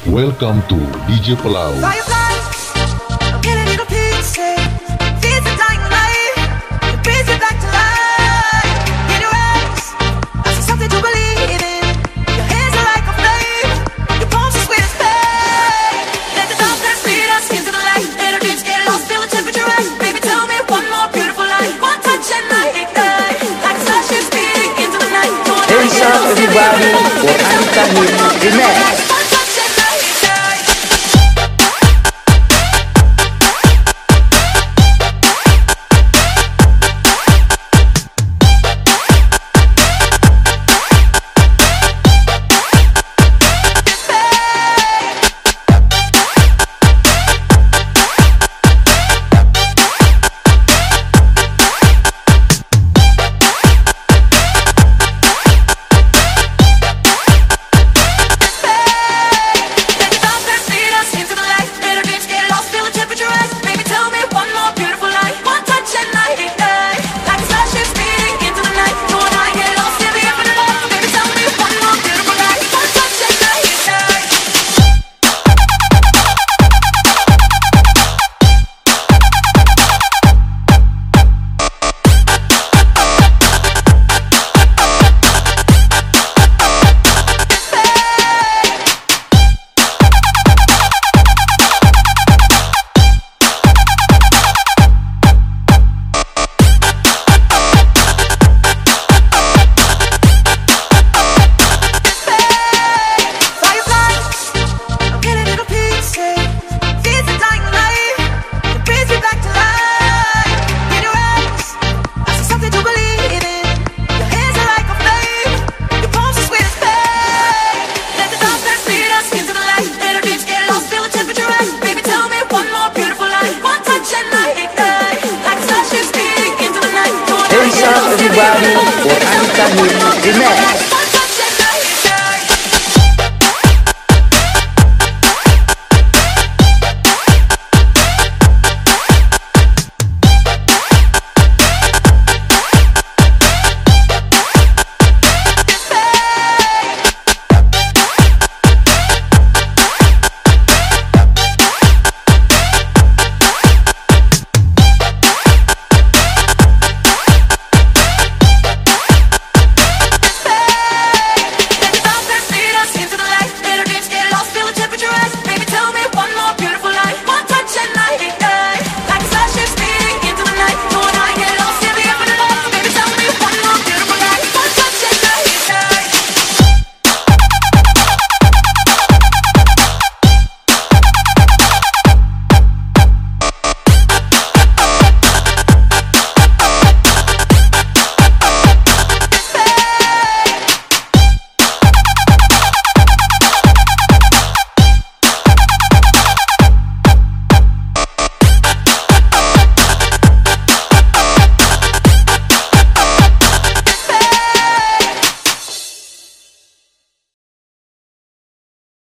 Welcome to DJ Palau. Fireflies, I'm getting little pieces. Feeds the dying light, it brings me back to life. In your eyes, I see something to believe in. Your hands are like a flame, your palms are sweet as pain. Let the darkness lead us into the light. Let our dreams get lost, feel the temperature rise. Baby, tell me one more beautiful lie. One touch and I ignite, like a starship speeding into the night. Hands up everybody for Anita Him Remix. Everybody for Anita Him Remix.